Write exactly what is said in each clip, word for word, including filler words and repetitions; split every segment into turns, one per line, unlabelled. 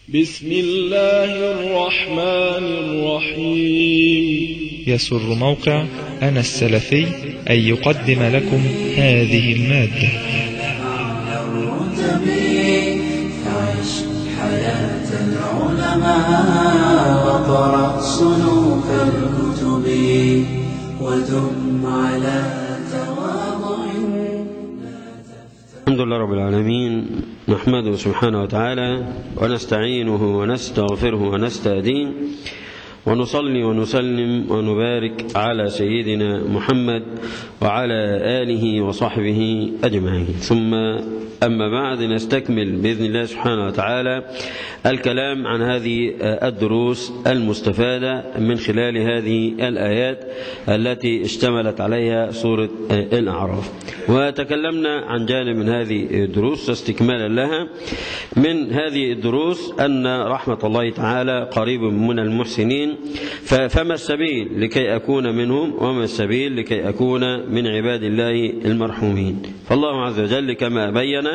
بسم الله الرحمن الرحيم.
يسر موقع أنا السلفي أن يقدم لكم هذه المادة.
عيش حياة العلماء وقرأ صنوف الكتب ودم على تواضع.
الحمد لله رب العالمين، نحمده سبحانه وتعالى ونستعينه ونستغفره ونستهديه ونصلي ونسلم ونبارك على سيدنا محمد وعلى آله وصحبه أجمعين. ثم أما بعد، نستكمل بإذن الله سبحانه وتعالى الكلام عن هذه الدروس المستفادة من خلال هذه الآيات التي اشتملت عليها سورة الأعراف. وتكلمنا عن جانب من هذه الدروس استكمالا لها. من هذه الدروس أن رحمة الله تعالى قريب من المحسنين، فما السبيل لكي أكون منهم وما السبيل لكي أكون من عباد الله المرحومين. فالله عز وجل كما بين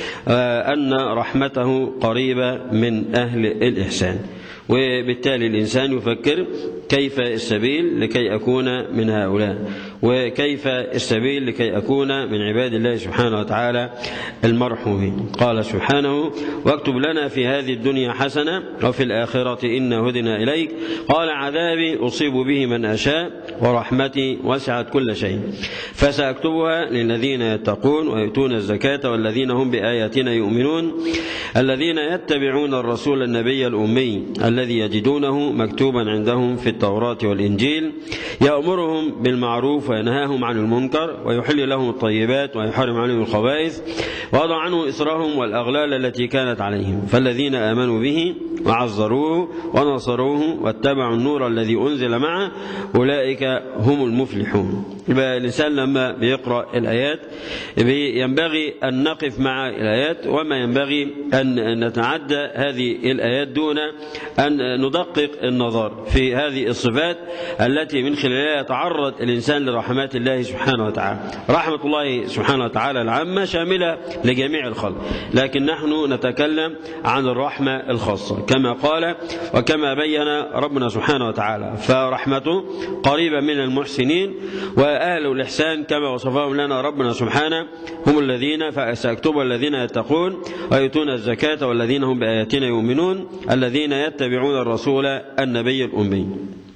أن رحمته قريبة من أهل الإحسان، وبالتالي الإنسان يفكر كيف السبيل لكي أكون من هؤلاء، وكيف السبيل لكي أكون من عباد الله سبحانه وتعالى المرحومين. قال سبحانه: واكتب لنا في هذه الدنيا حسنة وفي الآخرة إنا هدنا إليك قال عذابي أصيب به من أشاء ورحمتي وسعت كل شيء فسأكتبها للذين يتقون ويؤتون الزكاة والذين هم بآياتنا يؤمنون الذين يتبعون الرسول النبي الأمي الذي يجدونه مكتوبا عندهم في التوراة والإنجيل يأمرهم بالمعروف وينهاهم عن المنكر ويحل لهم الطيبات ويحرم عليهم الخبائث ويضع عنه إصرهم والأغلال التي كانت عليهم فالذين آمنوا به وعزروه ونصروه واتبعوا النور الذي أنزل معه أولئك هم المفلحون. يبقى الإنسان لما بيقرأ الآيات ينبغي أن نقف مع الآيات، وما ينبغي أن نتعدى هذه الآيات دون أن ندقق النظر في هذه الصفات التي من خلالها يتعرض الإنسان لرحمات الله سبحانه وتعالى. رحمة الله سبحانه وتعالى العامة شاملة لجميع الخلق، لكن نحن نتكلم عن الرحمة الخاصة كما قال وكما بين ربنا سبحانه وتعالى. فرحمته قريبة من المحسنين، وأهل الإحسان كما وصفهم لنا ربنا سبحانه هم الذين فسأكتب الذين يتقون ويؤتون الزكاة والذين هم بآياتنا يؤمنون الذين يتبعون الرسول النبي الأمي.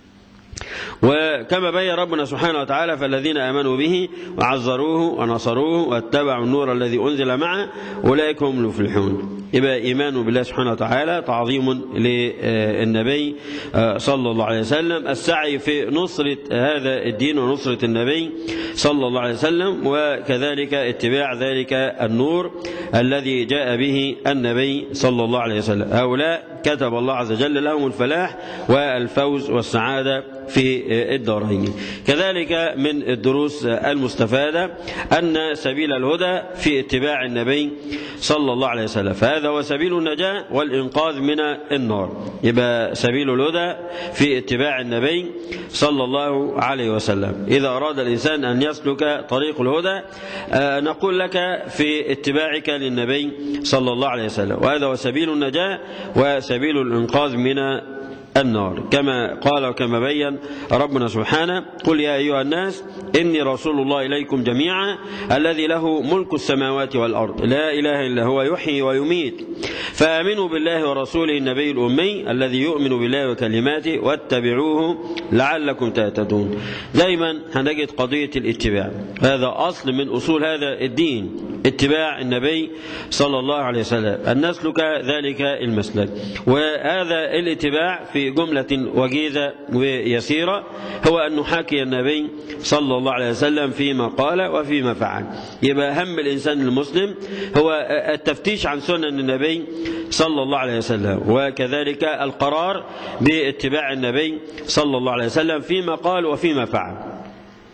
وكما بين ربنا سبحانه وتعالى فالذين آمنوا به وعزروه ونصروه واتبعوا النور الذي أنزل معه أولئك هم المفلحون. يبقى إيمان بالله سبحانه وتعالى تعظيم للنبي صلى الله عليه وسلم، السعي في نصرة هذا الدين ونصرة النبي صلى الله عليه وسلم، وكذلك اتباع ذلك النور الذي جاء به النبي صلى الله عليه وسلم. هؤلاء كتب الله عز وجل لهم الفلاح والفوز والسعادة في الدارين. كذلك من الدروس المستفادة أن سبيل الهدى في اتباع النبي صلى الله عليه وسلم، فهذا هو سبيل النجاة والإنقاذ من النار. يبقى سبيل الهدى في اتباع النبي صلى الله عليه وسلم. إذا أراد الإنسان أن يسلك طريق الهدى نقول لك في اتباعك للنبي صلى الله عليه وسلم، وهذا هو سبيل النجاة وسبيل الإنقاذ من النار كما قال وكما بين ربنا سبحانه: قل يا أيها الناس إني رسول الله إليكم جميعا الذي له ملك السماوات والأرض لا إله إلا هو يحيي ويميت فآمنوا بالله ورسوله النبي الأمي الذي يؤمن بالله وكلماته واتبعوه لعلكم تهتدون. دائما هنجد قضية الاتباع، هذا أصل من أصول هذا الدين، اتباع النبي صلى الله عليه وسلم، أن نسلك ذلك المسلك. وهذا الاتباع في جملة وجيزة ويسيرة هو أن نحاكي النبي صلى الله عليه وسلم فيما قال وفيما فعل. يبقى هم الإنسان المسلم هو التفتيش عن سنن النبي صلى الله عليه وسلم، وكذلك القرار باتباع النبي صلى الله عليه وسلم فيما قال وفيما فعل.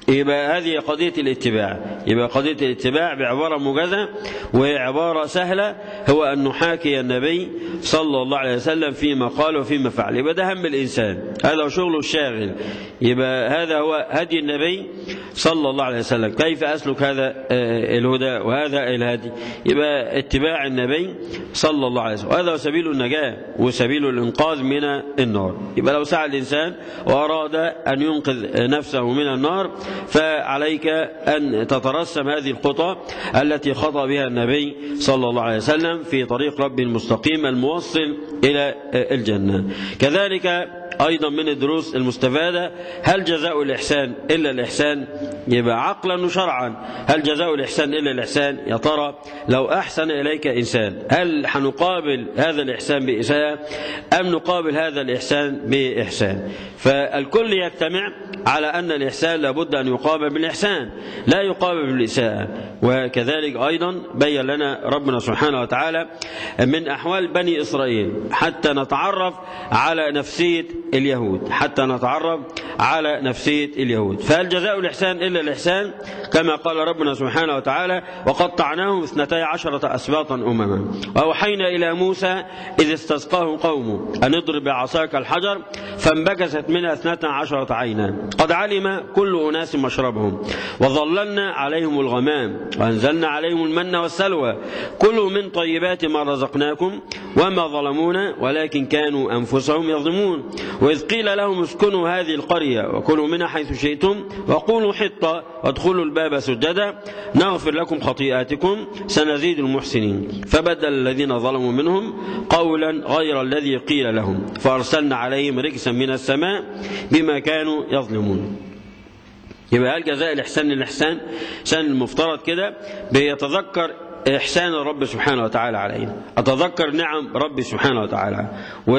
يبقى هذه قضية الاتباع. يبقى قضية الاتباع بعبارة موجزة وعبارة سهلة هو أن نحاكي النبي صلى الله عليه وسلم فيما قال وفيما فعل. يبقى ده هم الإنسان، هذا هو شغله الشاغل. يبقى هذا هو هدي النبي صلى الله عليه وسلم، كيف أسلك هذا الهدى وهذا الهدي. يبقى اتباع النبي صلى الله عليه وسلم، وهذا هو سبيل النجاة وسبيل الإنقاذ من النار. يبقى لو سعى الإنسان وأراد أن ينقذ نفسه من النار فعليك أن تترسم هذه الخطى التي خطى بها النبي صلى الله عليه وسلم في طريق رب المستقيم الموصل إلى الجنة. كذلك أيضا من الدروس المستفادة، هل جزاء الإحسان إلا الإحسان؟ يبقى عقلا وشرعا هل جزاء الإحسان إلا الإحسان؟ يا ترى لو أحسن إليك إنسان هل حنقابل هذا الإحسان بإساءة أم نقابل هذا الإحسان بإحسان؟ فالكل يجتمع على أن الإحسان لابد أن يقابل بالإحسان لا يقابل بالإساءة. وكذلك أيضا بين لنا ربنا سبحانه وتعالى من أحوال بني إسرائيل حتى نتعرف على نفسية اليهود حتى نتعرف على نفسية اليهود. فهل جزاء الإحسان إلا الإحسان؟ كما قال ربنا سبحانه وتعالى وقطعناهم اثنتي عشرة أسباطا أمما وأوحينا إلى موسى إذ استسقاه قومه أن اضرب بعصاك الحجر فانبجست منها اثنتا عشرة عينا قد علم كل أناس مشربهم وظللنا عليهم الغمام وأنزلنا عليهم المن والسلوى كلوا من طيبات ما رزقناكم وما ظلمونا ولكن كانوا أنفسهم يظلمون وإذ قيل لهم اسكنوا هذه القرية وكلوا منها حيث شئتم وقولوا حطة وادخلوا الباب سجدا نغفر لكم خطيئاتكم سنزيد المحسنين فبدل الذين ظلموا منهم قولا غير الذي قيل لهم فأرسلنا عليهم رجسا من السماء بما كانوا يظلمون. يبقى هل جزاء الإحسان للإحسان؟ إحسان المفترض كده بيتذكر إحسان الرب سبحانه وتعالى علينا، أتذكر نعم ربي سبحانه وتعالى،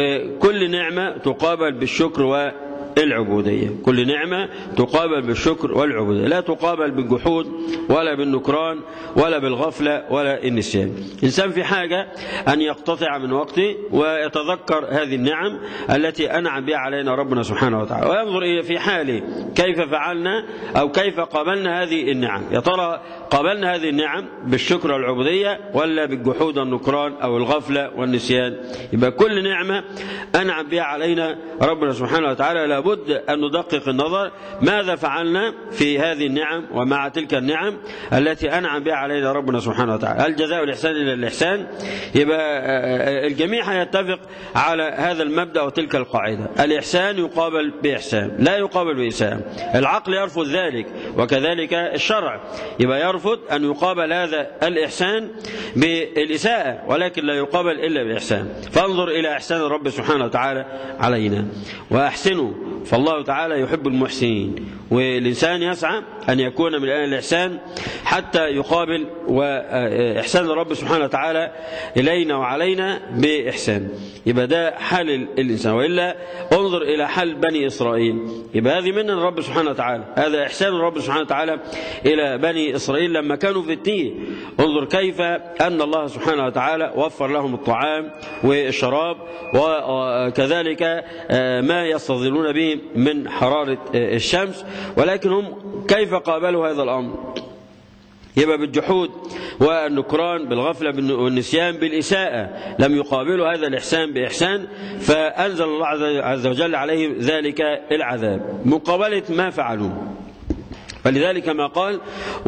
وكل نعمة تقابل بالشكر والعبودية، كل نعمة تقابل بالشكر والعبودية، لا تقابل بالجحود ولا بالنكران ولا بالغفلة ولا النسيان. إنسان في حاجة أن يقتطع من وقته ويتذكر هذه النعم التي أنعم بها علينا ربنا سبحانه وتعالى وينظر إلى في حاله كيف فعلنا أو كيف قابلنا هذه النعم. يا ترى قابلنا هذه النعم بالشكر والعبودية ولا بالجحود والنكران أو الغفلة والنسيان؟ يبقى كل نعمة أنعم بها علينا ربنا سبحانه وتعالى لابد أن ندقق النظر ماذا فعلنا في هذه النعم ومع تلك النعم التي أنعم بها علينا ربنا سبحانه وتعالى. هل جزاء الإحسان إلا الإحسان؟ يبقى الجميع يتفق على هذا المبدأ وتلك القاعدة، الإحسان يقابل بإحسان لا يقابل بإساءة. العقل يرفض ذلك وكذلك الشرع، يبقى يرفض أن يقابل هذا الإحسان بالإساءة ولكن لا يقابل إلا بإحسان. فانظر إلى إحسان الرب سبحانه وتعالى علينا وأحسنوا فالله تعالى يحب المحسنين، والإنسان يسعى أن يكون من أهل الإحسان حتى يقابل وإحسان الرب سبحانه وتعالى إلينا وعلينا بإحسان. يبقى ده حال الإنسان، وإلا انظر إلى حال بني إسرائيل. يبقى هذه من الرب سبحانه وتعالى، هذا إحسان الرب سبحانه وتعالى إلى بني إسرائيل لما كانوا في التيه. انظر كيف أن الله سبحانه وتعالى وفر لهم الطعام والشراب وكذلك ما يستظلون به من حرارة الشمس، ولكن هم كيف قابلوا هذا الأمر؟ يبقى بالجحود والنكران بالغفلة والنسيان بالإساءة، لم يقابلوا هذا الإحسان بإحسان فأنزل الله عز وجل عليهم ذلك العذاب مقابلة ما فعلوا. فلذلك ما قال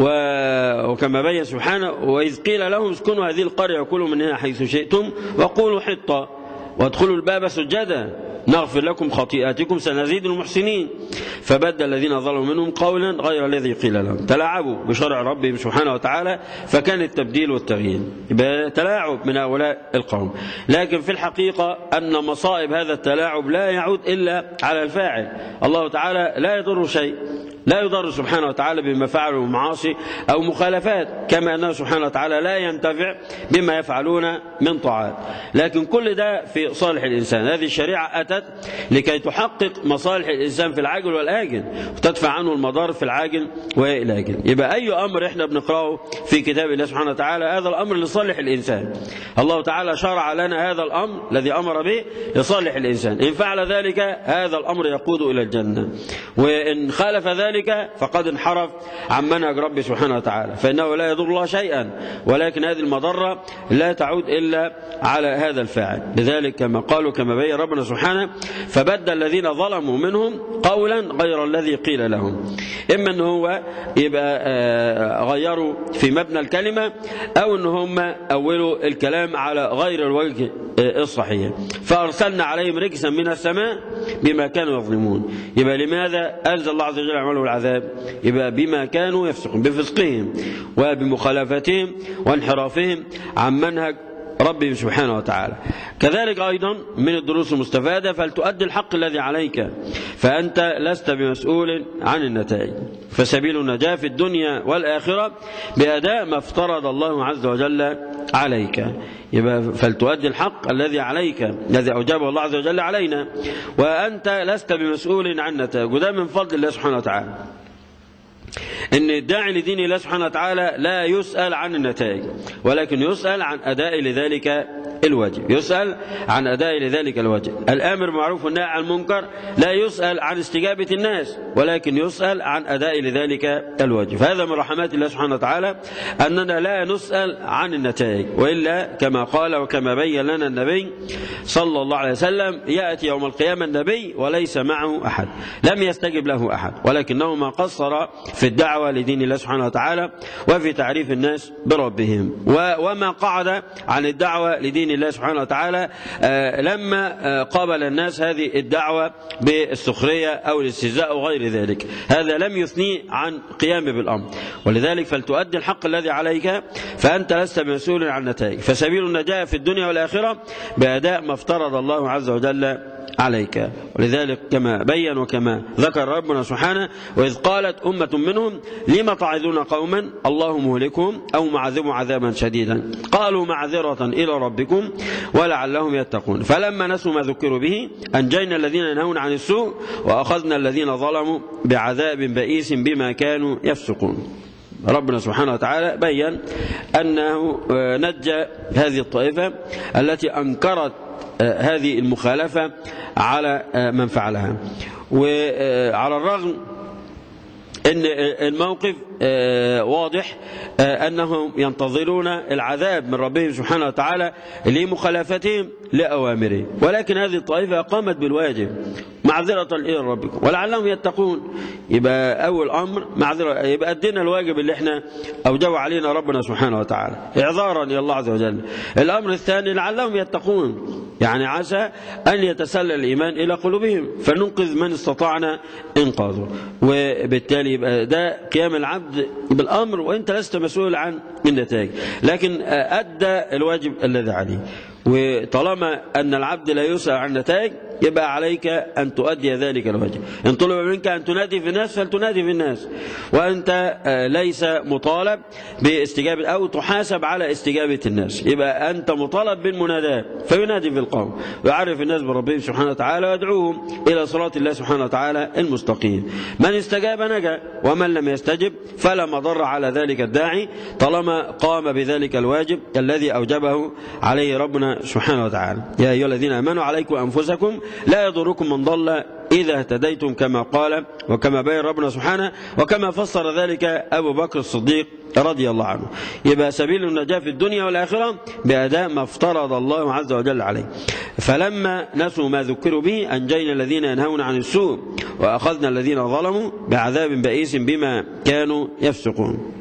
وكما بين سبحانه وإذ قيل لهم اسكنوا هذه القرية وكلوا منها حيث شئتم وقولوا حطة وادخلوا الباب سجدا نغفر لكم خطيئاتكم سنزيد المحسنين فبدل الذين ظلموا منهم قولا غير الذي قيل لهم. تلاعبوا بشرع ربهم سبحانه وتعالى فكان التبديل والتغيير، يبقى تلاعب من هؤلاء القوم. لكن في الحقيقة أن مصائب هذا التلاعب لا يعود إلا على الفاعل. الله تعالى لا يضر شيء، لا يضر سبحانه وتعالى بما فعلوا من معاصي أو مخالفات، كما أنه سبحانه وتعالى لا ينتفع بما يفعلون من طاعات. لكن كل ده في صالح الإنسان. هذه الشريعة أتت لكي تحقق مصالح الإنسان في العاجل والآجل وتدفع عنه المضار في العاجل والآجل. يبقى أي أمر إحنا بنقرأه في كتاب الله سبحانه وتعالى هذا الأمر لصالح الإنسان. الله تعالى شرع لنا هذا الأمر الذي أمر به لصالح الإنسان، إن فعل ذلك هذا الأمر يقود إلى الجنة، وإن خالف ذلك ذلك فقد انحرف عن منهج ربه سبحانه وتعالى، فإنه لا يضر الله شيئا، ولكن هذه المضرة لا تعود إلا على هذا الفاعل. لذلك كما قالوا كما بين ربنا سبحانه فبدل الذين ظلموا منهم قولا غير الذي قيل لهم، إما أنه هو يبقى غيروا في مبنى الكلمة أو أن هم أولوا الكلام على غير الوجه الصحيح. فأرسلنا عليهم رجسا من السماء بما كانوا يظلمون. يبقى لماذا أنزل الله عز وجل عمله العذاب؟ يبقى بما كانوا يفسقون، بفسقهم وبمخالفتهم وانحرافهم عن منهج ربهم سبحانه وتعالى. كذلك أيضا من الدروس المستفادة فلتؤدي الحق الذي عليك، فأنت لست بمسؤول عن النتائج، فسبيل النجاة في الدنيا والآخرة بأداء ما افترض الله عز وجل عليك. يبقى فلتؤدي الحق الذي عليك الذي أوجبه الله عز وجل علينا، وأنت لست بمسؤول عن النتائج. وده من فضل الله سبحانه وتعالى، إن الداعي لدين الله سبحانه وتعالى لا يسأل عن النتائج، ولكن يسأل عن أداء لذلك الواجب، يسأل عن أداء لذلك الواجب. الآمر معروف والنهي عن المنكر لا يسأل عن استجابة الناس، ولكن يسأل عن أداء لذلك الواجب. فهذا من رحمات الله سبحانه وتعالى أننا لا نسأل عن النتائج، وإلا كما قال وكما بين لنا النبي صلى الله عليه وسلم يأتي يوم القيامة النبي وليس معه أحد، لم يستجب له أحد، ولكنه ما قصر في الدعوة لدين الله سبحانه وتعالى وفي تعريف الناس بربهم، وما قعد عن الدعوة لدين الله سبحانه وتعالى لما قابل الناس هذه الدعوة بالسخرية أو الاستهزاء أو غير ذلك، هذا لم يثني عن قيام بالأمر. ولذلك فلتؤدي الحق الذي عليك، فأنت لست مسؤول عن النتائج، فسبيل النجاة في الدنيا والآخرة بأداء ما افترض الله عز وجل عليك. ولذلك كما بين وكما ذكر ربنا سبحانه وإذ قالت أمة منهم لما تعظون قوما الله مهلكهم أو معذبهم عذابا شديدا قالوا معذرة إلى ربكم ولعلهم يتقون فلما نسوا ما ذكروا به أنجينا الذين ينهون عن السوء وأخذنا الذين ظلموا بعذاب بئيس بما كانوا يفسقون. ربنا سبحانه وتعالى بين أنه نجى هذه الطائفة التي أنكرت هذه المخالفة على من فعلها، وعلى الرغم أن الموقف واضح أنهم ينتظرون العذاب من ربهم سبحانه وتعالى لمخالفتهم لأوامره، ولكن هذه الطائفة قامت بالواجب معذرة إلى ربكم ولعلهم يتقون. يبقى أول أمر معذرة، يبقى أدينا الواجب اللي احنا أوجب علينا ربنا سبحانه وتعالى إعذارا إلى الله عز وجل. الأمر الثاني لعلهم يتقون، يعني عسى أن يتسلل الإيمان إلى قلوبهم فننقذ من استطعنا إنقاذه. وبالتالي يبقى ده قيام العبد بالأمر وإنت لست مسؤول عن النتائج، لكن أدى الواجب الذي عليه. وطالما أن العبد لا يسأل عن النتائج يبقى عليك أن تؤدي ذلك الواجب. إن طلب منك أن تنادي في الناس فلتنادي في الناس، وأنت ليس مطالب باستجابة أو تحاسب على استجابة الناس، يبقى أنت مطالب بالمناداة فينادي في القوم ويعرف الناس بربهم سبحانه وتعالى ويدعوهم إلى صراط الله سبحانه وتعالى المستقيم. من استجاب نجا ومن لم يستجب فلا مضر على ذلك الداعي طالما قام بذلك الواجب الذي أوجبه عليه ربنا سبحانه وتعالى. يا أيها الذين آمنوا عليكم أنفسكم لا يضركم من ضل إذا اهتديتم كما قال وكما بين ربنا سبحانه وكما فسر ذلك أبو بكر الصديق رضي الله عنه. يبقى سبيل النجاة في الدنيا والآخرة بأداء ما افترض الله عز وجل عليه. فلما نسوا ما ذكروا به أنجينا الذين ينهون عن السوء وأخذنا الذين ظلموا بعذاب بئيس بما كانوا يفسقون.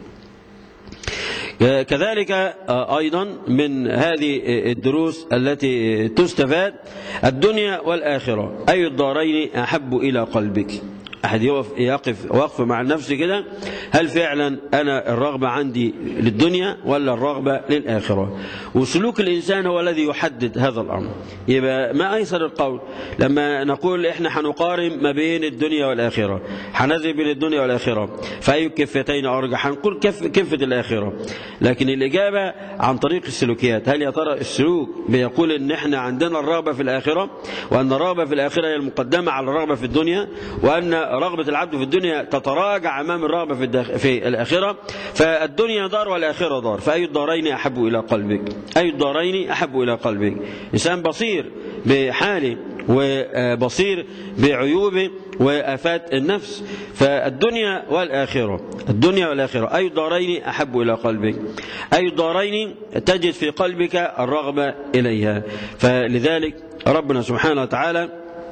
كذلك أيضا من هذه الدروس التي تستفاد الدنيا والآخرة أي الدارين أحب إلى قلبك. أحد يقف, يقف وقف مع النفس كده، هل فعلا أنا الرغبة عندي للدنيا ولا الرغبة للآخرة؟ وسلوك الإنسان هو الذي يحدد هذا الأمر. يبقى ما أيسر القول لما نقول إحنا هنقارن ما بين الدنيا والآخرة، هنزل بين الدنيا والآخرة فأي كفتين أرجح؟ هنقول كف كفة الآخرة. لكن الإجابة عن طريق السلوكيات. هل يا ترى السلوك بيقول إن إحنا عندنا الرغبة في الآخرة وأن الرغبة في الآخرة هي المقدمة على الرغبة في الدنيا، وأن رغبة العبد في الدنيا تتراجع أمام الرغبة في, الدخ... في الآخرة؟ فالدنيا دار والآخرة دار، فأي الدارين أحب إلى قلبك؟ أي الدارين أحب إلى قلبك؟ إنسان بصير بحاله وبصير بعيوب وآفات النفس. فالدنيا والآخرة، الدنيا والآخرة أي دارين أحب إلى قلبك، أي دارين تجد في قلبك الرغبة إليها. فلذلك ربنا سبحانه وتعالى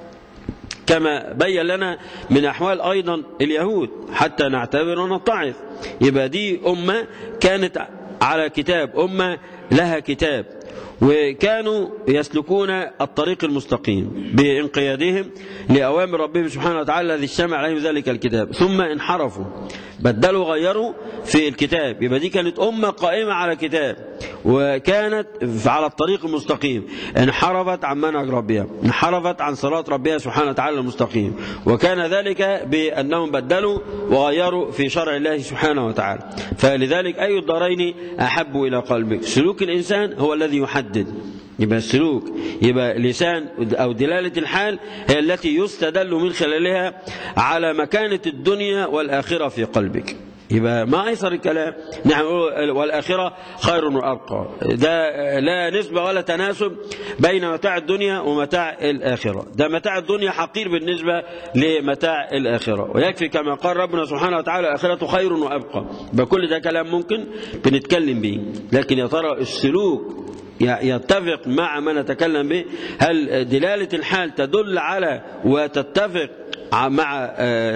كما بين لنا من أحوال أيضا اليهود حتى نعتبر ونتعظ. يبقى دي أمة كانت على كتاب، أمة لها كتاب، وكانوا يسلكون الطريق المستقيم بانقيادهم لأوامر ربهم سبحانه وتعالى الذي اجتمع عليهم ذلك الكتاب، ثم انحرفوا بدلوا غيروا في الكتاب. يبقى دي كانت أمة قائمة على كتاب وكانت على الطريق المستقيم، انحرفت عن منهج ربها، انحرفت عن صراط ربها سبحانه وتعالى المستقيم، وكان ذلك بأنهم بدلوا وغيروا في شرع الله سبحانه وتعالى. فلذلك أي الدارين أحب إلى قلبك، سلوك الإنسان هو الذي يحدد. يبقى السلوك، يبقى لسان أو دلالة الحال هي التي يستدل من خلالها على مكانة الدنيا والآخرة في قلبك. يبقى ما أيسر الكلام، نحن نقول والآخرة خير وأبقى، ده لا نسبة ولا تناسب بين متاع الدنيا ومتاع الآخرة. ده متاع الدنيا حقير بالنسبة لمتاع الآخرة، ويكفي كما قال ربنا سبحانه وتعالى الآخرة خير وأبقى. بكل ده كلام ممكن بنتكلم به، لكن يا ترى السلوك يتفق مع ما نتكلم به؟ هل دلالة الحال تدل على وتتفق مع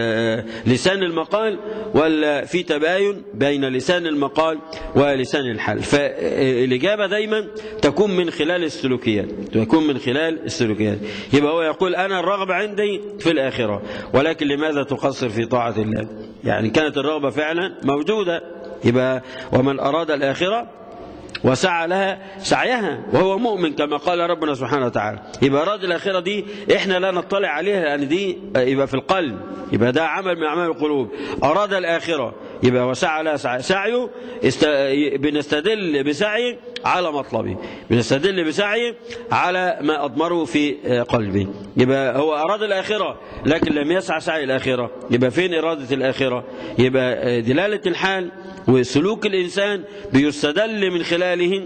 لسان المقال، ولا في تباين بين لسان المقال ولسان الحال؟ فالإجابة دايما تكون من خلال السلوكيات، تكون من خلال السلوكيات. يبقى هو يقول أنا الرغبة عندي في الآخرة، ولكن لماذا تقصر في طاعة الله؟ يعني كانت الرغبة فعلا موجودة. يبقى ومن أراد الآخرة وسعى لها سعيها وهو مؤمن كما قال ربنا سبحانه وتعالى. يبقى أراد الآخرة دي إحنا لا نطلع عليها، لأن دي يبقى في القلب، يبقى ده عمل من أعمال القلوب. أراد الآخرة يبقى وسعى لها سعي. سعيه است... بنستدل بسعي على مطلبه، بنستدل بسعي على ما أضمره في قلبه. يبقى هو أراد الآخرة لكن لم يسعى سعي الآخرة. يبقى فين إرادة الآخرة؟ يبقى دلالة الحال وسلوك الإنسان بيستدل من خلاله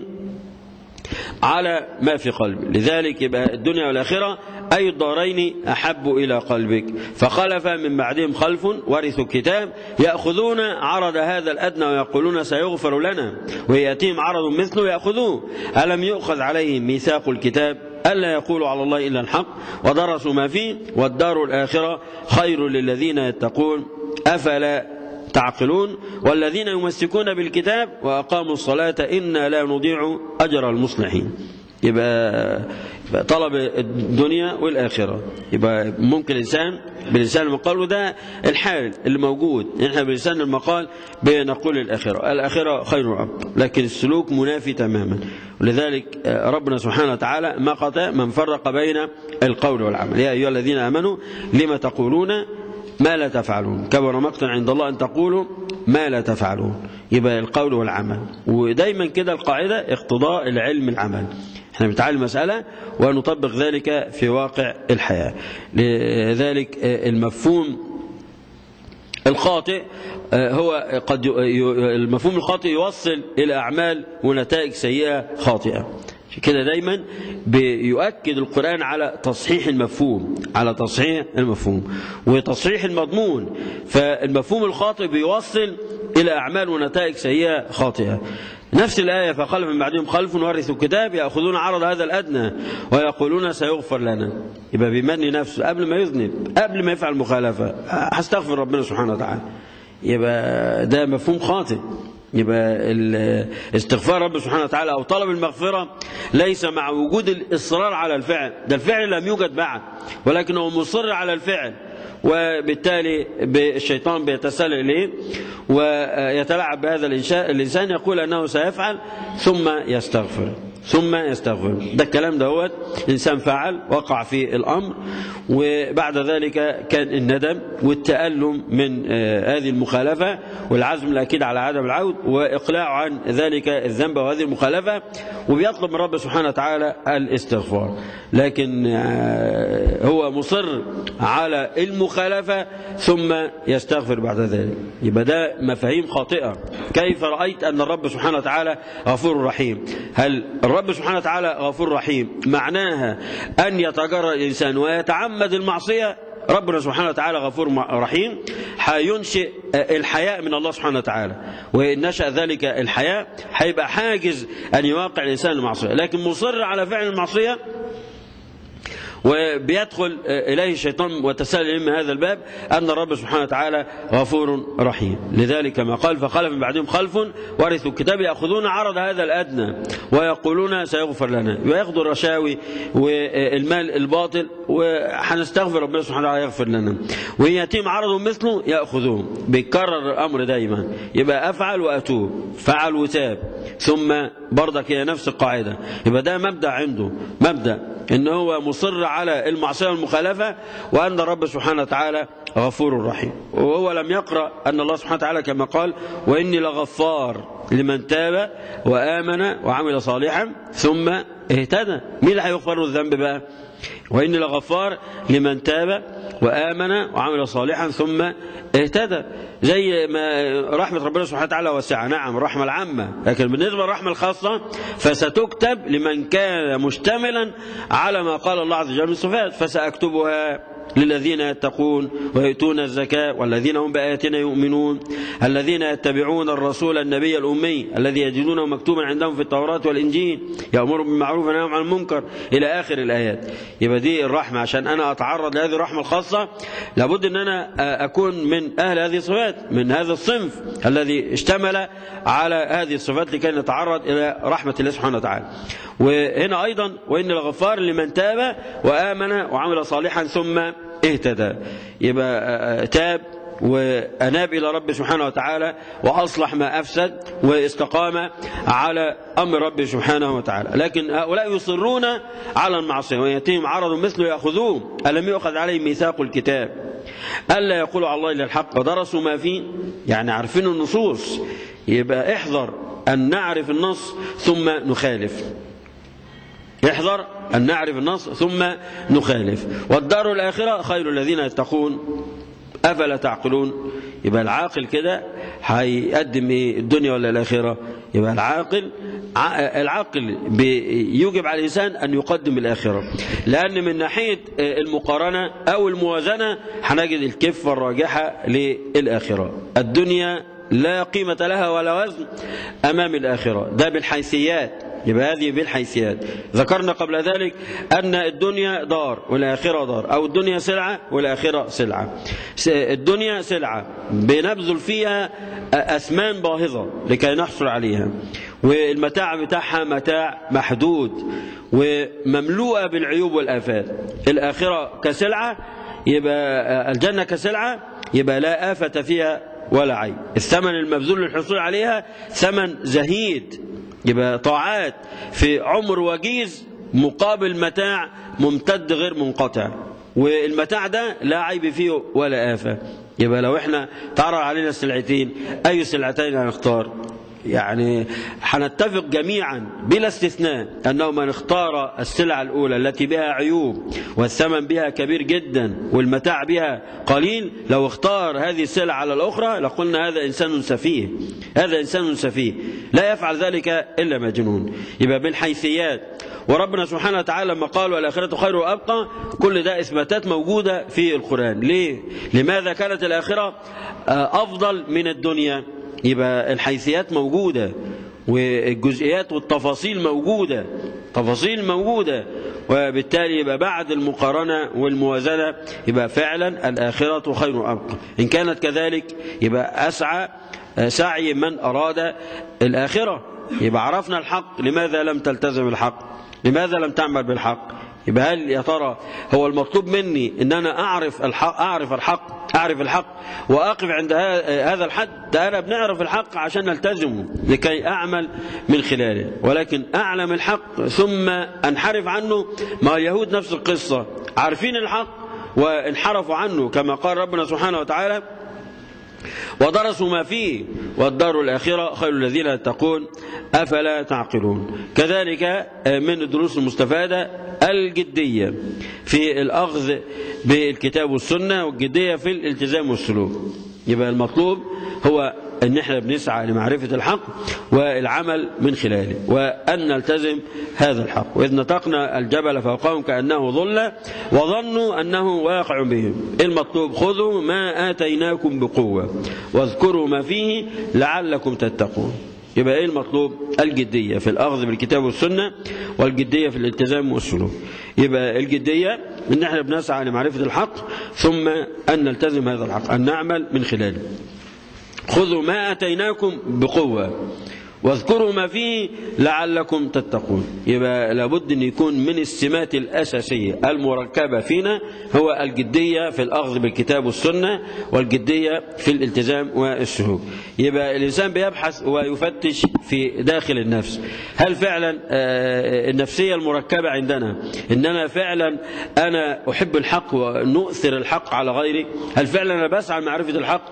على ما في قلبه. لذلك يبقى الدنيا والآخرة أي الدارين أحب إلى قلبك. فخلف من بعدهم خلف ورثوا الكتاب يأخذون عرض هذا الأدنى ويقولون سيغفر لنا ويأتيهم عرض مثله يأخذوه. ألم يؤخذ عليهم ميثاق الكتاب ألا يقولوا على الله إلا الحق ودرسوا ما فيه والدار الآخرة خير للذين يتقون أفلا تعقلون والذين يمسكون بالكتاب وأقاموا الصلاة إنا لا نضيع أجر المصلحين. يبقى طلب الدنيا والآخرة. يبقى ممكن الإنسان بلسان المقال، وده الحال اللي موجود، إحنا بلسان المقال بنقول الآخرة الآخرة خير وأبقى، لكن السلوك منافي تماما. ولذلك ربنا سبحانه وتعالى مقت من فرق بين القول والعمل. يا أيها الذين آمنوا لما تقولون ما لا تفعلون كبر مقتا عند الله أن تقولوا ما لا تفعلون. يبقى القول والعمل، ودايما كده القاعدة اقتضاء العلم العمل. احنا بنتعلم مسألة ونطبق ذلك في واقع الحياة. لذلك المفهوم الخاطئ هو قد المفهوم الخاطئ يوصل إلى أعمال ونتائج سيئة خاطئة. كده دايما بيؤكد القرآن على تصحيح المفهوم، على تصحيح المفهوم وتصحيح المضمون. فالمفهوم الخاطئ بيوصل إلى أعمال ونتائج سيئة خاطئة. نفس الآية فخلف من بعدهم خلف ورثوا الكتاب يأخذون عرض هذا الأدنى ويقولون سيغفر لنا. يبقى بيمني نفسه قبل ما يذنب، قبل ما يفعل مخالفة هستغفر ربنا سبحانه وتعالى. يبقى ده مفهوم خاطئ. يبقى استغفار رب سبحانه وتعالى أو طلب المغفرة ليس مع وجود الإصرار على الفعل، ده الفعل لم يوجد بعد ولكنه مصر على الفعل، وبالتالي الشيطان بيتسلل إليه ويتلاعب بهذا الإنسان، يقول أنه سيفعل ثم يستغفر ثم يستغفر. ده الكلام ده هو إنسان فعل وقع في الأمر، وبعد ذلك كان الندم والتألم من هذه المخالفة والعزم الأكيد على عدم العود وإقلاع عن ذلك الذنب وهذه المخالفة، وبيطلب من رب سبحانه وتعالى الاستغفار. لكن هو مصر على المخالفة ثم يستغفر بعد ذلك. يبقى ده مفاهيم خاطئة. كيف رأيت أن الرب سبحانه وتعالى غفور رحيم؟ هل الرب سبحانه وتعالى غفور رحيم معناها أن يتجرأ الإنسان ويتعمد المعصية، ربنا سبحانه وتعالى غفور رحيم هينشئ الحياء من الله سبحانه وتعالى، وإن نشأ ذلك الحياء هيبقى حاجز أن يواقع الإنسان المعصية، لكن مصر على فعل المعصية وبيدخل إليه الشيطان وتساءل من هذا الباب أن الرب سبحانه وتعالى غفور رحيم. لذلك ما قال فخلف من بعدهم خلف ورثوا الكتاب يأخذون عرض هذا الأدنى ويقولون سيغفر لنا، ويأخذوا الرشاوي والمال الباطل وحنستغفر ربنا سبحانه وتعالى يغفر لنا، وإن يتيم عرض مثله يأخذوه. بيكرر الأمر دايما، يبقى أفعل وأتوب، فعل وتاب، ثم برضك هي نفس القاعدة. يبقى ده مبدأ عنده، مبدأ إن هو مصر على المعصية والمخالفة، وأن الرب سبحانه وتعالى غفور رحيم. وهو لم يقرأ أن الله سبحانه وتعالى كما قال وإني لغفار لمن تاب وآمن وعمل صالحا ثم اهتدى. مين اللي هيغفر له الذنب بقى؟ وإني لغفار لمن تاب وآمن وعمل صالحا ثم اهتدى. زي ما رحمة ربنا سبحانه وتعالى واسعة، نعم الرحمة العامة، لكن بالنسبة للرحمة الخاصة فستكتب لمن كان مشتملا على ما قال الله عز وجل من صفات، فسأكتبها للذين يتقون ويؤتون الزكاة والذين هم بآياتنا يؤمنون الذين يتبعون الرسول النبي الأمي الذي يجدونه مكتوبا عندهم في التوراة والإنجيل يأمرهم بالمعروف وينهاهم عن المنكر إلى آخر الآيات. يبقى دي الرحمة. عشان أنا أتعرض لهذه الرحمة الخاصة لابد أن أنا أكون من أهل هذه الصفات، من هذا الصنف الذي اشتمل على هذه الصفات لكي نتعرض إلى رحمة الله سبحانه وتعالى. وهنا أيضا وإن الغفار لمن تاب وآمن وعمل صالحا ثم اهتدى. يبقى تاب وأناب إلى رب سبحانه وتعالى وأصلح ما أفسد واستقام على أمر رب سبحانه وتعالى. لكن هؤلاء يصرون على المعصية ويأتيهم عرض مثله يأخذوه. ألم يؤخذ عليهم ميثاق الكتاب ألا يقولوا على الله إلا الحق ودرسوا ما فيه، يعني عارفين النصوص. يبقى احذر أن نعرف النص ثم نخالف، احذر أن نعرف النص ثم نخالف. والدار الآخرة خير الذين يتقون أفلا تعقلون. يبقى العاقل كده هيقدم ايه، الدنيا ولا الآخرة؟ يبقى العاقل العاقل يوجب على الإنسان أن يقدم الآخرة، لأن من ناحية المقارنة أو الموازنة هنجد الكفة الراجحة للآخرة. الدنيا لا قيمة لها ولا وزن أمام الآخرة، ده بالحيثيات. يبقى هذه بالحيثيات. ذكرنا قبل ذلك أن الدنيا دار والآخرة دار، أو الدنيا سلعة والآخرة سلعة. الدنيا سلعة بنبذل فيها أثمان باهظة لكي نحصل عليها، والمتاع بتاعها متاع محدود ومملوءة بالعيوب والآفات. الآخرة كسلعة، يبقى الجنة كسلعة، يبقى لا آفة فيها ولا عيب. الثمن المبذول للحصول عليها ثمن زهيد، يبقى طاعات في عمر وجيز مقابل متاع ممتد غير منقطع، والمتاع ده لا عيب فيه ولا آفة. يبقى لو احنا تعرض علينا السلعتين أي سلعتين هنختار؟ يعني هنتفق جميعا بلا استثناء أنه من اختار السلعة الأولى التي بها عيوب والثمن بها كبير جدا والمتاع بها قليل، لو اختار هذه السلعة على الأخرى لقلنا هذا إنسان سفيه، هذا إنسان سفيه لا يفعل ذلك إلا مجنون. يبقى بالحيثيات. وربنا سبحانه وتعالى لما قال والآخرة خير وأبقى، كل ده إثباتات موجودة في القرآن. ليه؟ لماذا كانت الآخرة أفضل من الدنيا؟ يبقى الحيثيات موجودة والجزئيات والتفاصيل موجودة، تفاصيل موجودة، وبالتالي يبقى بعد المقارنة والموازنة يبقى فعلا الآخرة خير وأبقى. إن كانت كذلك يبقى أسعى سعي من أراد الآخرة. يبقى عرفنا الحق، لماذا لم تلتزم الحق؟ لماذا لم تعمل بالحق؟ يبقى هل يا ترى هو المطلوب مني ان انا اعرف الحق اعرف الحق اعرف الحق واقف عند هذا الحد؟ ده انا بنعرف الحق عشان نلتزمه لكي اعمل من خلاله، ولكن اعلم الحق ثم انحرف عنه. ما اليهود نفس القصة، عارفين الحق وانحرفوا عنه، كما قال ربنا سبحانه وتعالى ودرسوا ما فيه والدار الآخرة خير الذين يتقون أفلا تعقلون. كذلك من الدروس المستفادة الجدية في الأخذ بالكتاب والسنة، والجدية في الالتزام والسلوك. يبقى المطلوب هو ان احنا بنسعى لمعرفة الحق والعمل من خلاله، وأن نلتزم هذا الحق. وإذ نطقنا الجبل فوقهم كأنه ظلة وظنوا أنه واقع بهم. المطلوب خذوا ما آتيناكم بقوة واذكروا ما فيه لعلكم تتقون. يبقى ايه المطلوب؟ الجدية في الأخذ بالكتاب والسنة، والجدية في الالتزام والسلوك. يبقى الجدية ان احنا بنسعى لمعرفة الحق، ثم أن نلتزم هذا الحق، أن نعمل من خلاله. خذوا ما آتيناكم بقوة واذكروا ما فيه لعلكم تتقون. يبقى لابد أن يكون من السمات الأساسية المركبة فينا هو الجدية في الأخذ بالكتاب والسنة، والجدية في الالتزام والسلوك. يبقى الإنسان بيبحث ويفتش في داخل النفس، هل فعلا النفسية المركبة عندنا إن أنا فعلا أنا أحب الحق ونؤثر الحق على غيري؟ هل فعلا أنا بسعى لمعرفة الحق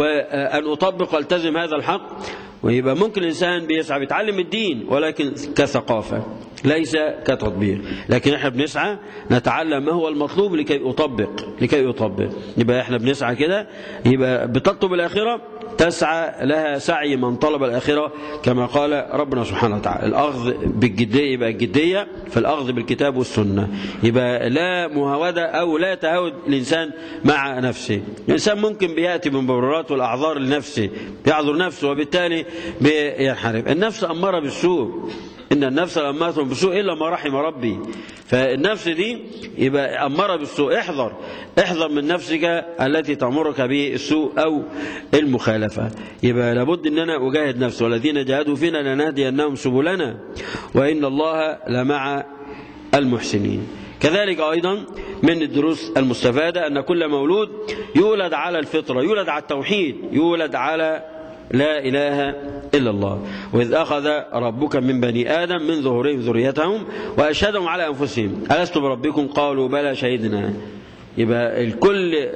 وأن أطبق والتزم هذا الحق؟ ويبقى ممكن الإنسان بيسعى بيتعلم الدين ولكن كثقافة ليس كتطبيق، لكن احنا بنسعى نتعلم ما هو المطلوب لكي أطبق لكي يطبق. يبقى احنا بنسعى كده، يبقى بتطلب الآخرة تسعى لها سعي من طلب الآخرة كما قال ربنا سبحانه وتعالى. الأخذ بالجدية، يبقى الجدية في الأخذ بالكتاب والسنة، يبقى لا مهاودة أو لا تهاود الإنسان مع نفسه. الإنسان ممكن بيأتي بمبررات والأعذار لنفسه، يعذر نفسه وبالتالي بينحرف. النفس أمارة بالسوء، إن النفس لأمارة بالسوء إلا ما رحم ربي. فالنفس دي يبقى أمارة بالسوء، احذر احذر من نفسك التي تأمرك بالسوء أو المخالفة. يبقى لابد أن أنا أجاهد نفسي، والذين جاهدوا فينا لنهدينهم سبلنا وإن الله لمع المحسنين. كذلك أيضا من الدروس المستفادة أن كل مولود يولد على الفطرة، يولد على التوحيد، يولد على لا إله إلا الله. وإذ أخذ ربك من بني آدم من ظهورهم ذريتهم وأشهدهم على أنفسهم ألست بربكم قالوا بلى شهدنا. يبقى الكل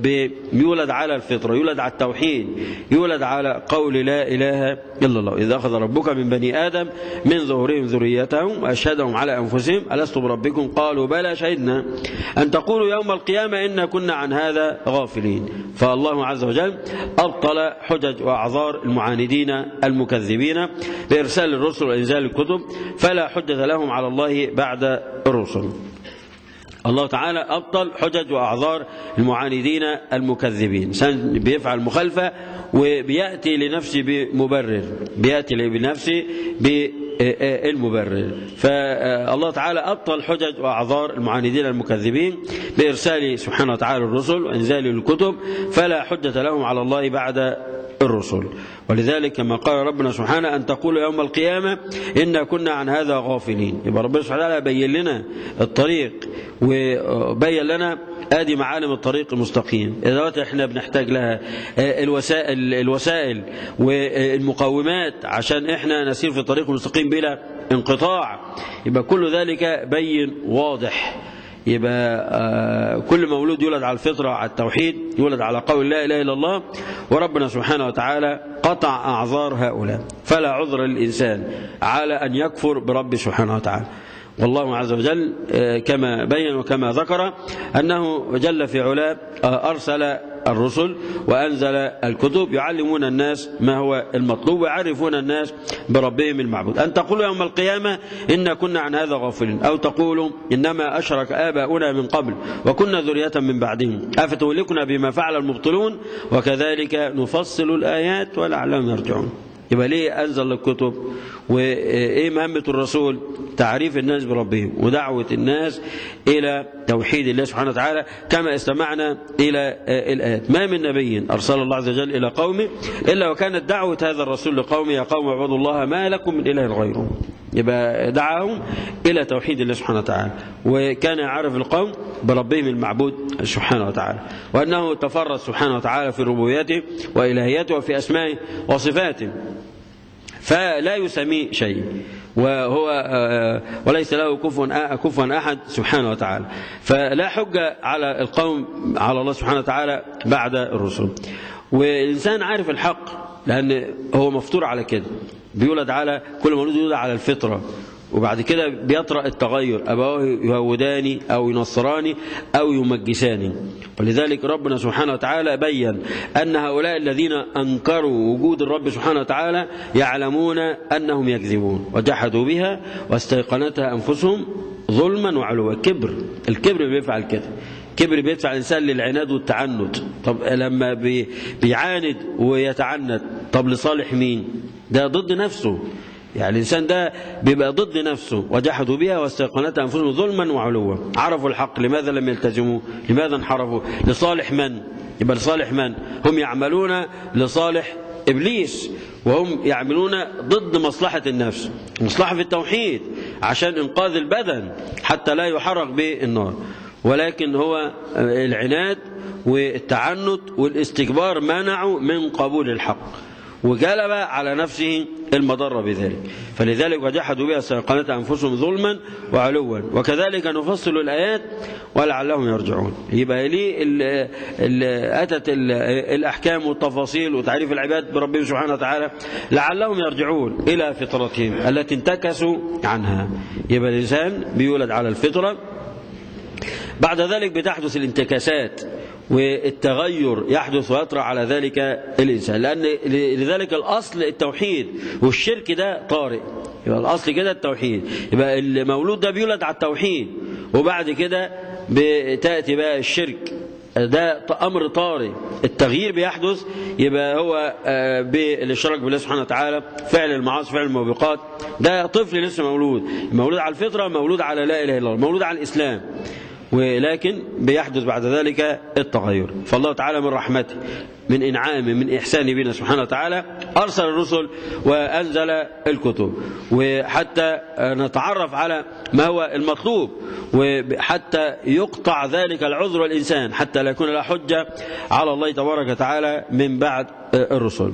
بيولد على الفطرة، يولد على التوحيد، يولد على قول لا إله إلا الله. إذا أخذ ربك من بني آدم من ظهورهم ذريتهم وأشهدهم على أنفسهم ألست بربكم قالوا بلى شهدنا أن تقولوا يوم القيامة إنا كنا عن هذا غافلين. فالله عز وجل أبطل حجج وأعذار المعاندين المكذبين بإرسال الرسل وإنزال الكتب، فلا حجة لهم على الله بعد الرسل. الله تعالى أبطل حجج وأعذار المعاندين المكذبين. إنسان بيفعل مخالفة وبيأتي لنفسه بمبرر، بيأتي لنفسه بالمبرر. فالله تعالى أبطل حجج وأعذار المعاندين المكذبين بإرسال سبحانه وتعالى الرسل وإنزال الكتب، فلا حجة لهم على الله بعد الرسل. ولذلك كما قال ربنا سبحانه أن تقول يوم القيامة إنا كنا عن هذا غافلين. يبقى ربنا سبحانه وتعالى بين لنا الطريق وبين لنا آدي معالم الطريق المستقيم. إذا احنا بنحتاج لها الوسائل الوسائل والمقومات عشان احنا نسير في الطريق المستقيم بلا انقطاع، يبقى كل ذلك بين واضح. يبقى كل مولود يولد على الفطرة، على التوحيد، يولد على قول لا إله إلا الله. وربنا سبحانه وتعالى قطع أعذار هؤلاء، فلا عذر للإنسان على أن يكفر برب سبحانه وتعالى. والله عز وجل كما بين وكما ذكر أنه جل في علاه أرسل الرسل وأنزل الكتب يعلمون الناس ما هو المطلوب ويعرفون الناس بربهم المعبود. أن تقولوا يوم القيامة إنا كنا عن هذا غافلين، أو تقولوا إنما أشرك آباؤنا من قبل وكنا ذرية من بعدهم أفتهلكنا بما فعل المبطلون وكذلك نفصل الآيات ولعلهم يرجعون. يبقى ليه أنزل الكتب؟ وإيه مهمة الرسول؟ تعريف الناس بربهم ودعوة الناس إلى توحيد الله سبحانه وتعالى كما استمعنا إلى الآيات. ما من نبي أرسل الله عز وجل إلى قومه إلا وكانت دعوة هذا الرسول لقومه يا قوم اعبدوا الله ما لكم من إله غيره. يبقى دعاهم إلى توحيد الله سبحانه وتعالى، وكان يعرف القوم بربهم المعبود سبحانه وتعالى، وأنه تفرد سبحانه وتعالى في ربوبيته وإلهيته وفي أسمائه وصفاته، فلا يسميه شيء وهو وليس له كفوا كفوا أحد سبحانه وتعالى. فلا حجة على القوم على الله سبحانه وتعالى بعد الرسل. والإنسان عارف الحق لأن هو مفطور على كده، بيولد على كل مولود يولد على الفطرة، وبعد كده بيطرأ التغير، أبواه يهوداني أو ينصراني أو يمجساني. ولذلك ربنا سبحانه وتعالى بيّن أن هؤلاء الذين أنكروا وجود الرب سبحانه وتعالى يعلمون أنهم يكذبون، وجحدوا بها واستيقنتها أنفسهم ظلما وعلوا. كبر، الكبر بيفعل كده، كبر بيدفع الإنسان للعناد والتعنت. طب لما بي بيعاند ويتعنت، طب لصالح مين؟ ده ضد نفسه، يعني الإنسان ده بيبقى ضد نفسه. وجحدوا بها واستيقنتها أنفسهم ظلما وعلوا. عرفوا الحق، لماذا لم يلتزموا؟ لماذا انحرفوا؟ لصالح من؟ يبقى لصالح من؟ هم يعملون لصالح إبليس، وهم يعملون ضد مصلحة النفس، مصلحة في التوحيد عشان إنقاذ البدن حتى لا يحرق بالنار. ولكن هو العناد والتعنت والاستكبار منعوا من قبول الحق، وجلب على نفسه المضرة بذلك. فلذلك وجحدوا بها استيقنتها أنفسهم ظلما وعلوا. وكذلك نفصل الآيات ولعلهم يرجعون. يبقى ليه أتت الأحكام والتفاصيل وتعريف العباد بربهم سبحانه وتعالى؟ لعلهم يرجعون إلى فطرتهم التي انتكسوا عنها. يبقى الإنسان بيولد على الفطرة، بعد ذلك بتحدث الانتكاسات والتغير يحدث ويطرأ على ذلك الإنسان، لأن لذلك الأصل التوحيد، والشرك ده طارئ. يبقى الأصل كده التوحيد، يبقى المولود ده بيولد على التوحيد، وبعد كده بتأتي بقى الشرك، ده أمر طارئ. التغيير بيحدث يبقى هو بالاشراك بالله سبحانه وتعالى، فعل المعاصي، فعل الموبقات. ده طفل لسه مولود، مولود على الفطرة، مولود على لا إله إلا الله، مولود على الإسلام، ولكن بيحدث بعد ذلك التغير. فالله تعالى من رحمته، من إنعامه، من إحسانه بنا سبحانه وتعالى أرسل الرسل وأنزل الكتب، وحتى نتعرف على ما هو المطلوب، وحتى يقطع ذلك العذر والإنسان، حتى لا يكون له حجة على الله تبارك وتعالى من بعد الرسل.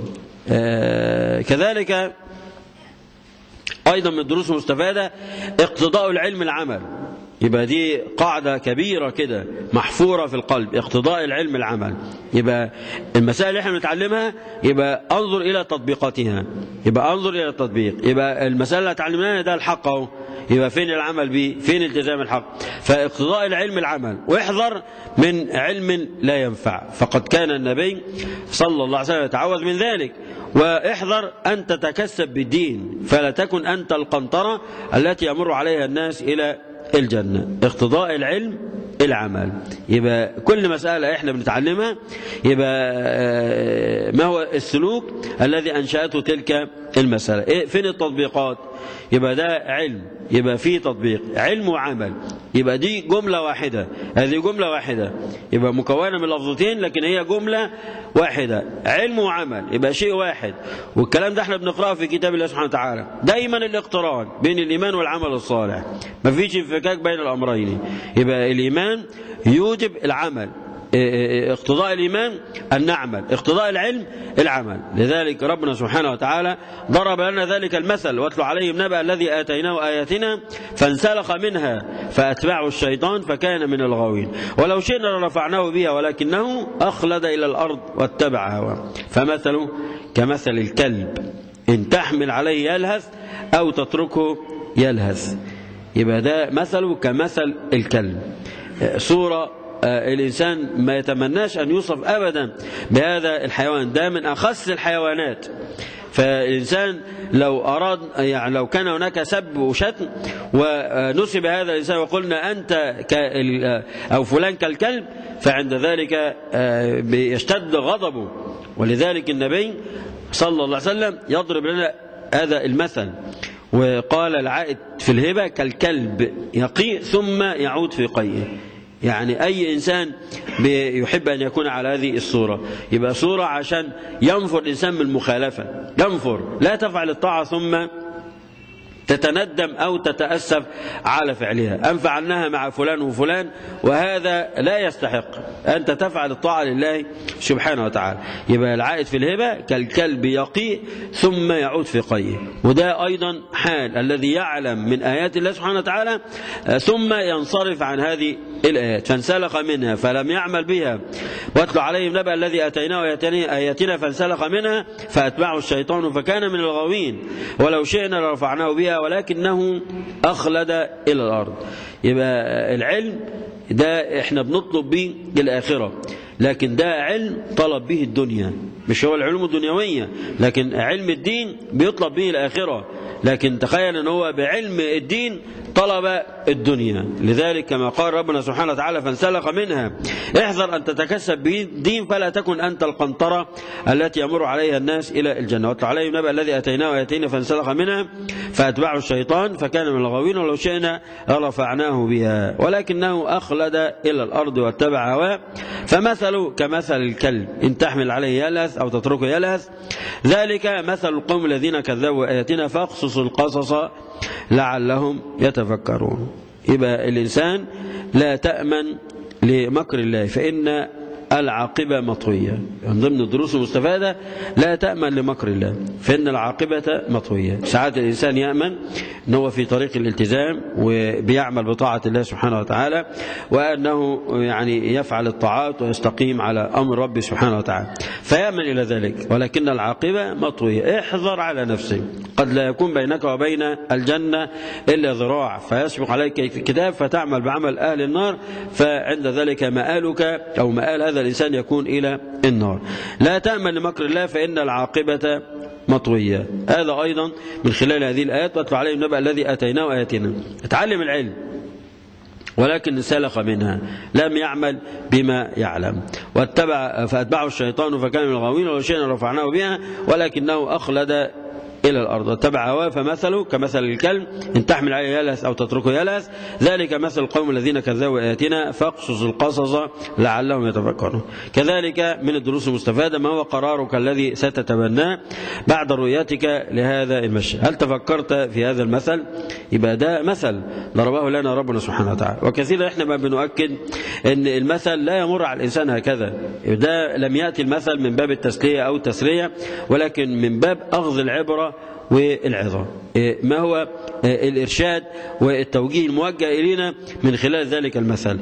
كذلك أيضا من الدروس المستفادة اقتضاء العلم العمل. يبقى دي قاعدة كبيرة كده محفورة في القلب، اقتضاء العلم العمل. يبقى المسائل اللي احنا بنتعلمها يبقى انظر إلى تطبيقاتها، يبقى انظر إلى التطبيق. يبقى المسألة اللي اتعلمناها ده الحق اهو، يبقى فين العمل به؟ فين التزام الحق؟ فاقتضاء العلم العمل. واحذر من علم لا ينفع، فقد كان النبي صلى الله عليه وسلم يتعوذ من ذلك. واحذر أن تتكسب بالدين، فلا تكن أنت القنطرة التي يمر عليها الناس إلى الجنة. اقتضاء العلم العمل. يبقى كل مسألة احنا بنتعلمها يبقى ما هو السلوك الذي أنشأته تلك المسألة؟ إيه فين التطبيقات؟ يبقى ده علم، يبقى فيه تطبيق، علم وعمل. يبقى دي جملة واحدة، هذه جملة واحدة، يبقى مكونة من لفظتين لكن هي جملة واحدة، علم وعمل، يبقى شيء واحد. والكلام ده احنا بنقرأه في كتاب الله سبحانه وتعالى. دايما الاقتران بين الإيمان والعمل الصالح، ما فيش انفكاك بين الأمرين. يبقى الإيمان يوجب العمل، اقتضاء الإيمان أن نعمل، اقتضاء العلم العمل. لذلك ربنا سبحانه وتعالى ضرب لنا ذلك المثل: واتلو عليهم نبأ الذي آتيناه آياتنا فانسلخ منها فأتبعه الشيطان فكان من الغاوين ولو شئنا لرفعناه بها ولكنه أخلد إلى الأرض واتبع هواه فمثله كمثل الكلب إن تحمل عليه يلهث أو تتركه يلهث. يبقى ده مثله كمثل الكلب. صورة الإنسان ما يتمناش أن يوصف أبدا بهذا الحيوان، ده من أخص الحيوانات. فالإنسان لو أراد، يعني لو كان هناك سب وشتم ونسب هذا الإنسان وقلنا أنت أو فلان كالكلب، فعند ذلك يشتد غضبه. ولذلك النبي صلى الله عليه وسلم يضرب لنا هذا المثل وقال: العائد في الهبة كالكلب يقيء ثم يعود في قيئه. يعني أي إنسان يحب أن يكون على هذه الصورة، يبقى صورة عشان ينفر الإنسان من المخالفة، ينفر، لا تفعل الطاعة ثم تتندم أو تتأسف على فعلها. أن فعلناها مع فلان وفلان وهذا لا يستحق. أنت تفعل الطاعة لله سبحانه وتعالى. يبقى العائد في الهبة كالكلب يقيء ثم يعود في قيئه. وده أيضا حال الذي يعلم من آيات الله سبحانه وتعالى ثم ينصرف عن هذه الآيات فانسلخ منها فلم يعمل بها. واتلو عليهم نبأ الذي أتيناه آياتنا فانسلخ منها فأتبعه الشيطان فكان من الغاوين ولو شئنا لرفعناه بها ولكنه أخلد إلى الأرض. يبقى العلم ده احنا بنطلب به الآخرة، لكن ده علم طلب به الدنيا، مش هو العلوم الدنيوية، لكن علم الدين بيطلب به الآخرة. لكن تخيل ان هو بعلم الدين طلب الدنيا. لذلك كما قال ربنا سبحانه وتعالى فانسلخ منها احذر أن تتكسب به الدين فلا تكن أنت القنطرة التي يمر عليها الناس إلى الجنة. واتلو عليهم نبأ الذي أتيناه آياتنا فانسلخ منها فأتبعه الشيطان فكان من الغاوين ولو شئنا لرفعناه بها ولكنه أخلد إلى الأرض واتبع هواه فمثله كمثل الكلب إن تحمل عليه يلهث أو تتركه يلهث ذلك مثل القوم الذين كذبوا آياتنا فاقصص القصص لعلهم يتفكرون. يبقى الإنسان لا تأمن لمكر الله فإن العاقبة مطوية. من ضمن الدروس المستفادة لا تأمن لمكر الله فإن العاقبة مطوية. ساعات الإنسان يأمن أنه في طريق الالتزام وبيعمل بطاعة الله سبحانه وتعالى وأنه يعني يفعل الطاعات ويستقيم على أمر ربه سبحانه وتعالى فيأمن إلى ذلك، ولكن العاقبة مطوية. احذر على نفسك، قد لا يكون بينك وبين الجنة إلا ذراع فيسبق عليك الكتاب فتعمل بعمل أهل النار فعند ذلك مآلك أو مآل هذا الإنسان يكون إلى النار. لا تأمن لمكر الله فإن العاقبة مطوية. هذا أيضا من خلال هذه الآيات واتلو عليهم نبأ الذي أتيناه آياتنا. اتعلم العلم ولكن انسلخ منها لم يعمل بما يعلم واتبع فأتبعه الشيطان فكان من الغاوين ولو شئنا رفعناه بها ولكنه أخلد إلى الأرض واتبع هواه فمثله كمثل الكلب إن تحمل عليه يلهث أو تتركه يلهث ذلك مثل القوم الذين كذبوا آياتنا فاقصص القصص لعلهم يتفكرون. كذلك من الدروس المستفادة ما هو قرارك الذي ستتبناه بعد رؤيتك لهذا المشهد. هل تفكرت في هذا المثل؟ يبقى ده مثل ضربه لنا ربنا سبحانه وتعالى. وكثيرا احنا ما بنؤكد ان المثل لا يمر على الإنسان هكذا، ده لم يأتي المثل من باب التسلية أو التسرية ولكن من باب أخذ العبرة والعظة. ما هو الإرشاد والتوجيه الموجه إلينا من خلال ذلك المثل.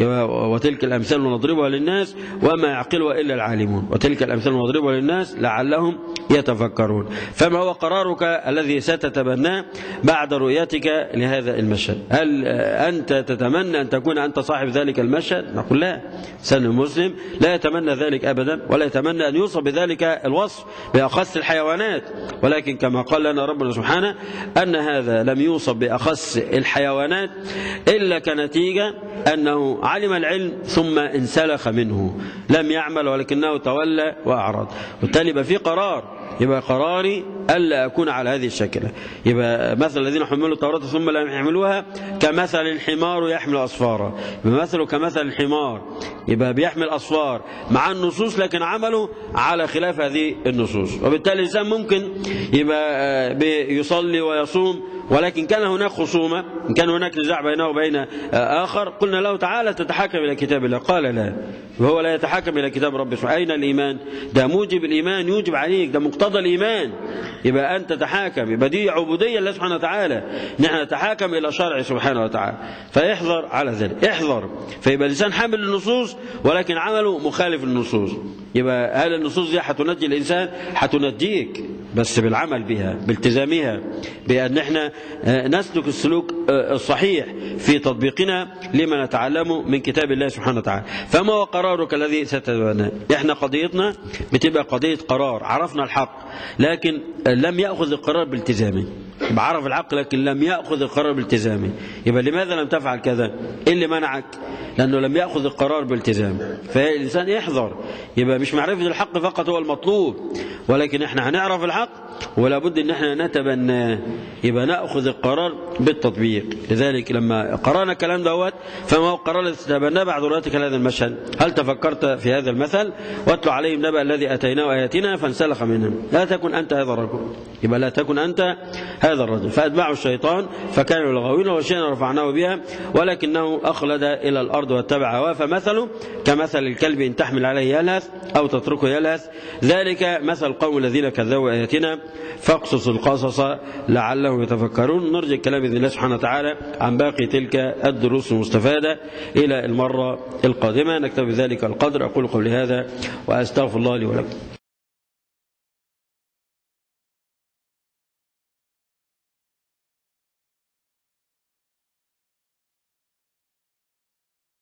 وتلك الأمثال نضربها للناس وما يعقلها إلا العالمون وتلك الأمثال نضربها للناس لعلهم يتفكرون. فما هو قرارك الذي ستتبناه بعد رؤيتك لهذا المشهد؟ هل أنت تتمنى أن تكون أنت صاحب ذلك المشهد؟ نقول لا، سن المسلم لا يتمنى ذلك أبدا ولا يتمنى أن يوصف بذلك الوصف بأخص الحيوانات، ولكن كما قال لنا ربنا سبحانه أن هذا لم يوصف بأخص الحيوانات إلا كنتيجة أنه علم العلم ثم انسلخ منه لم يعمل ولكنه تولى وأعرض. وبالتالي يبقى في قرار، يبقى قراري ألا أكون على هذه الشكلة. يبقى مثل الذين حملوا التوراة ثم لم يحملوها كمثل الحمار يحمل أصفارا. يبقى مثله كمثل الحمار، يبقى بيحمل أصفار مع النصوص لكن عمله على خلاف هذه النصوص. وبالتالي الإنسان ممكن يبقى بيصلي ويصوم ولكن كان هناك خصومة، إن كان هناك نزاع بينه وبين آخر قلنا له تعالى تتحاكم إلى كتاب الله، قال لا، وهو لا يتحاكم إلى كتاب ربه. أين الإيمان؟ ده موجب الإيمان يوجب عليك، ده مقتضى الإيمان. يبقى أنت تتحاكم، يبقى دي عبودية الله سبحانه وتعالى، نحن نتحاكم إلى شرع سبحانه وتعالى. فيحذر على ذلك، احذر. فيبقى الإنسان حامل النصوص ولكن عمله مخالف النصوص. يبقى هل النصوص دي هتنجي الإنسان؟ هتنجيك بس بالعمل بها، بالتزامها، بأن احنا نسلك السلوك الصحيح في تطبيقنا لما نتعلمه من كتاب الله سبحانه وتعالى. فما هو قرارك الذي ستتبناه؟ احنا قضيتنا بتبقى قضية قرار، عرفنا الحق لكن لم يأخذ القرار بالتزامه. يبقى عرف الحق لكن لم يأخذ القرار بالتزامه. يبقى لماذا لم تفعل كذا؟ إيه اللي منعك؟ لأنه لم يأخذ القرار بالتزامه. فالإنسان يحذر. يبقى مش معرفة الحق فقط هو المطلوب، ولكن احنا هنعرف الحق ولا بد ان احنا نتبناه، يبقى نأخذ القرار بالتطبيق. لذلك لما قرأنا الكلام دوت فما هو القرار الذي تتبناه بعد رؤيتك هذا المشهد؟ هل تفكرت في هذا المثل؟ واتلو عليهم نبأ الذي أتيناه آياتنا فانسلخ منهم. لا تكن أنت هذا الرجل، يبقى لا تكن أنت هذا الرجل، فأتبعه الشيطان فكانوا الغاوين وشينا رفعناه بها ولكنه أخلد إلى الأرض واتبع هواه، فمثله كمثل الكلب إن تحمل عليه يلهث أو تتركه يلهث، ذلك مثل القوم الذين كذبوا آياتنا فاقصص القصص لعلهم يتفكرون. نرجع الكلام بإذن الله سبحانه وتعالى عن باقي تلك الدروس المستفادة إلى المرة القادمة. نكتفي بذلك القدر. أقول قولي هذا وأستغفر الله لي ولكم.